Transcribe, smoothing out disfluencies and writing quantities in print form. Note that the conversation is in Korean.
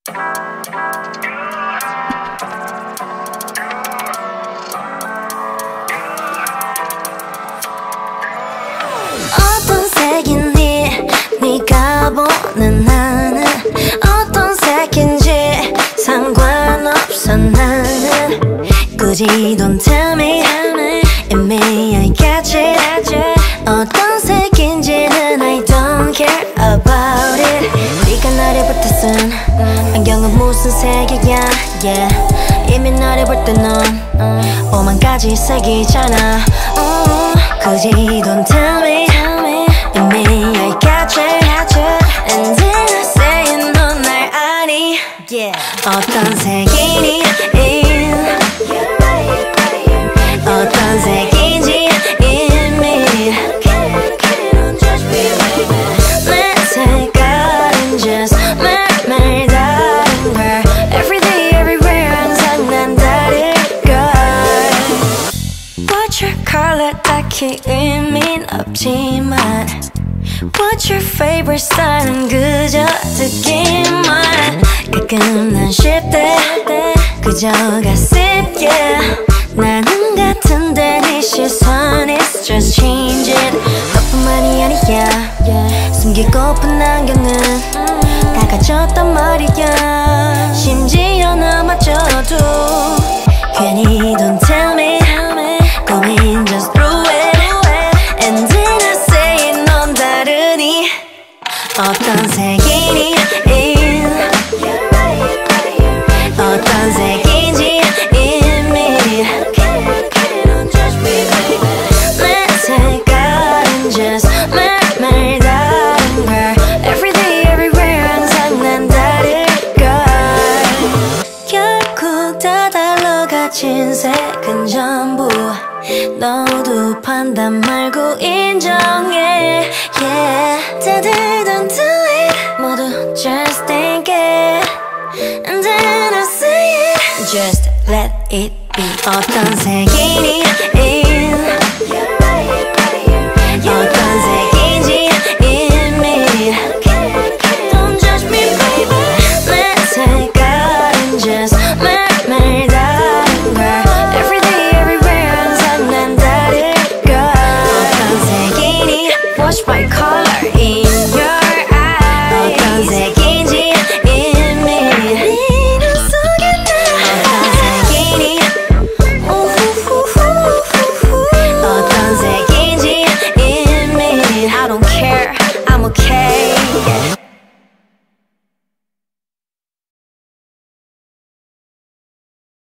어떤 색이니 네가 보는 나는 어떤 색인지 상관없어 나는 굳이 don't tell me 이미 알겠지 어떤 색인지는 I don't care about it 네가 나를 볼 때 쓴 안경은 무슨 색이야 yeah. 이미 나를 볼 때 넌 오만 가지 색이잖아 굳이 don't tell me 이미 알겠지 And then I say 넌 날 아니 yeah. 어떤 색이니 어떤 색인지 이미 내 색깔은 just 매일매일 다른 걸 Everyday everywhere 항상 난 다를걸 What's your color 딱히 의미는 없지만 What's your favorite style은 그저 듣기만 가끔 난 쉽대 그저 가습게 나는 같은데 네 시선 is just changing 너뿐만이 아니야 숨기고픈 안경은 다 가졌단 말이야 심지어 나마저도 괜히 don't tell me 고민 just through it And then I say 넌 다르니 어떤 색이니 어떤 색인지 이미 내 색깔은 just 매일매일 다른 걸 Everyday everywhere 항상 난 다를걸 결국 다 달러 가진 색은 전부 너도 판단 말고 인정해 yeah. 다들 don't do it 모두 just think it And then I say it Just let it be 어떤 색이니